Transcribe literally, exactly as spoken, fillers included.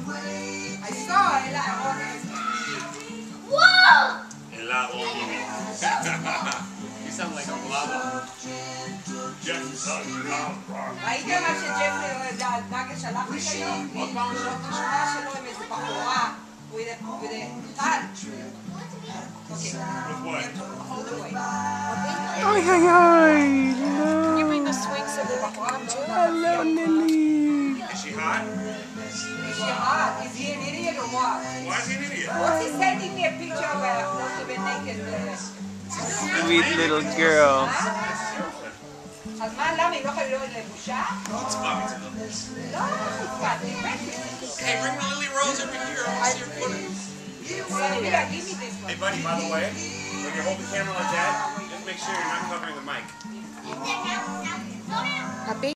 I saw it on his Whoa! Helado. You sound like a lava. ראיתם מה שג'פרי נגד שלח לי היום? עוד פעם שלך? השאלה שלו עם איזה בחורה. with a with a hat. Okay. With what? Hold the weight. Ay, ay, ay. Can you bring the sweets to the bottom too? Hello, Lily. Is she hot? Is she hot? Is he an idiot or what? Why is he an idiot? What's he sending me a picture of a not even naked? Sweet little girl. אז מה, למה? היא לא יכולה לראות לבושה? חוצפה מצדו. לא, חוצפה, תראי. Hey, bring the Lily Rose over here. I want to see her put it. Give me this one. Hey, buddy, by the way, when you hold the camera like that, just make sure you're not covering the mic. Happy?